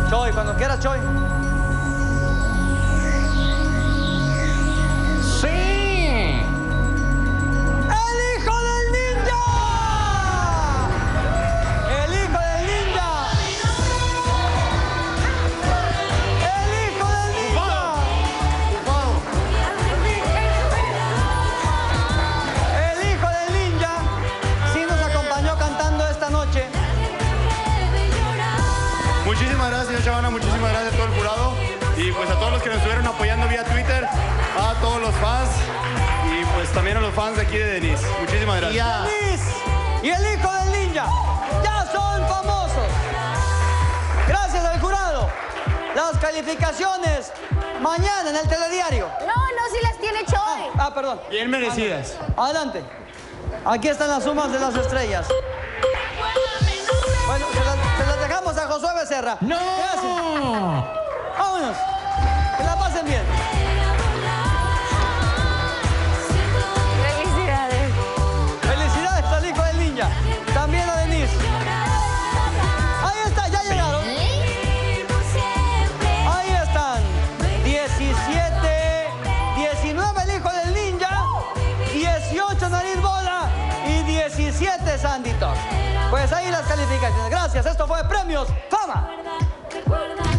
Choy, cuando quieras, Choy. Muchísimas gracias, Chavana, muchísimas gracias a todo el jurado y pues a todos los que nos estuvieron apoyando vía Twitter, a todos los fans y pues también a los fans de aquí de Denise. Muchísimas gracias. Denise y el hijo del ninja ya son famosos. Gracias al jurado. Las calificaciones mañana en el telediario. No, si las tiene Choy. Perdón. Bien merecidas. Adelante. Aquí están las sumas de las estrellas. Bueno, se las dejamos a Josué Becerra. ¡No! Gracias. Vámonos. Que la pasen bien. Felicidades. Felicidades al hijo del ninja. También a Denise. Ahí está, ya llegaron. Ahí están. 17, 19 el hijo del ninja, 18 Nariz Bola y 17 Sandy Talk. Pues ahí las calificaciones. Gracias, esto fue Premios Fama.